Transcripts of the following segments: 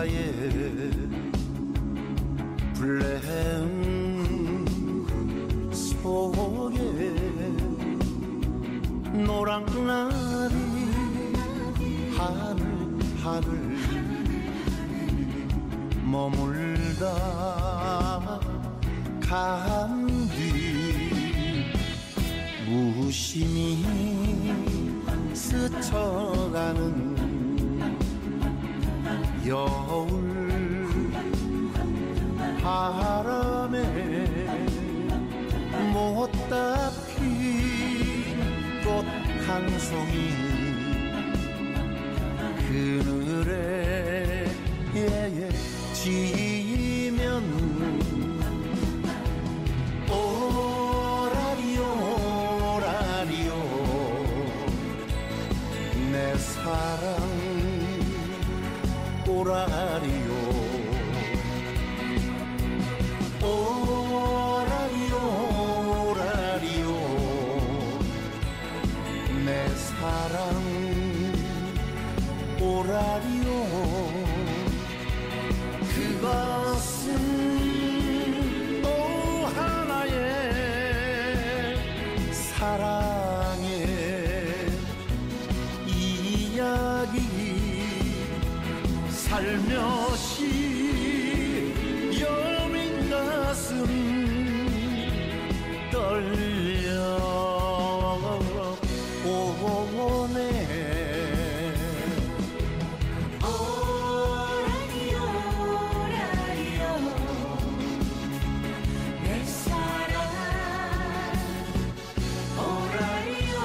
바다의 블레음 속에 노랑나비 하늘 머물다 간 뒤 무심히 스쳐가는 여울 바람에 못다 핀 꽃 한 송이 그늘에 지면 오라리오 오라리오 내 사랑 오라리오 오라리오 오라리오 내 사랑 오라리오 그것은 또 하나의 사랑의 이야기 살며시 여민 가슴 떨려 오네 오라리오 오라리오 내 사랑 오라리오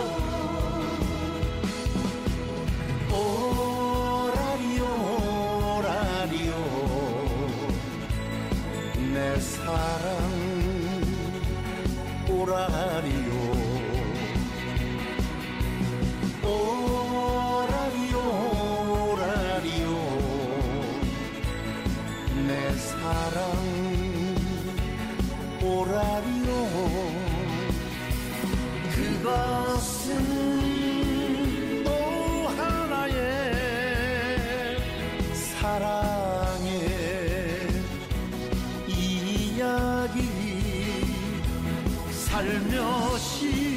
오라리오 오라리오 내 사랑 오라리오 오라리오 오라리오 내 사랑 오라리오 그것은 또 하나의 사랑의 이야기 살며시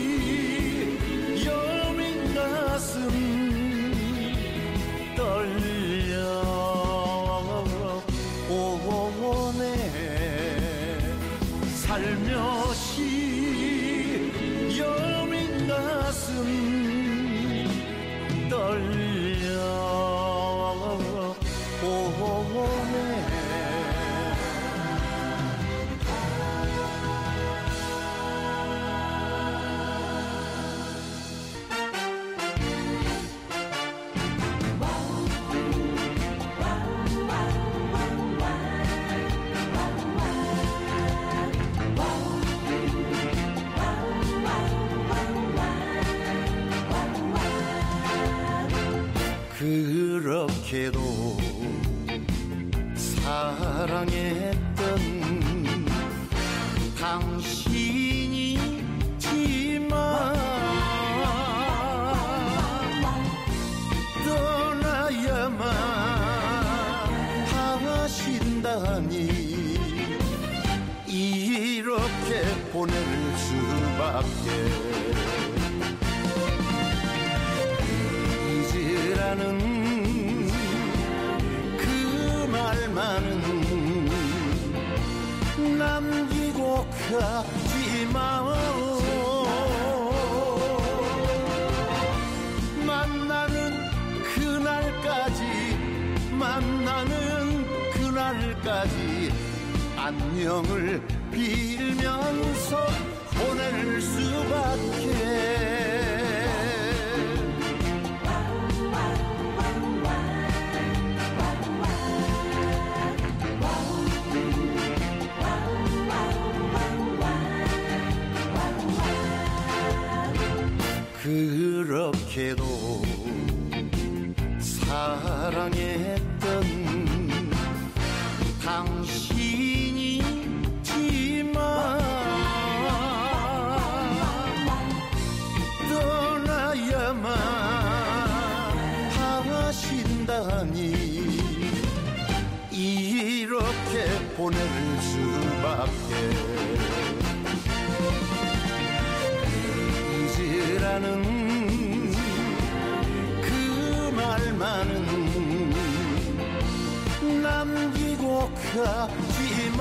여민 가슴 떨려 오네 살며시 여민 가슴 떨려 오네 그렇게도 사랑했던 당신이지만 떠나야만 하신다니 이렇게 보낼 수밖에 잊으라는 그 말만은 남기고 가지마 만나는 그날까지 안녕을 빌면서 보낼 수밖에 그렇게도 사랑했던 당신이지만 떠나야만 하신다니 보낼 수밖에. 잊으라는 그날만은 남기고 가지마.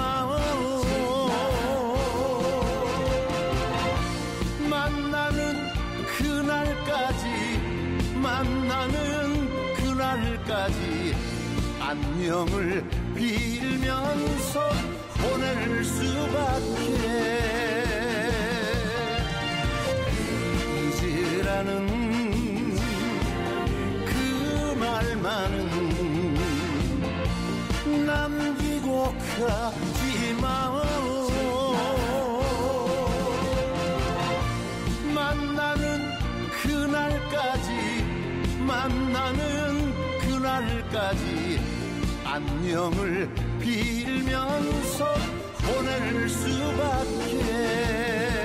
만나는 그날까지 안녕을 빌면서 보낼 수밖에. 잊으라는 그날만은 남기고 가지마. 만나는 그날까지 안녕을 빌면서 보낼 수밖에.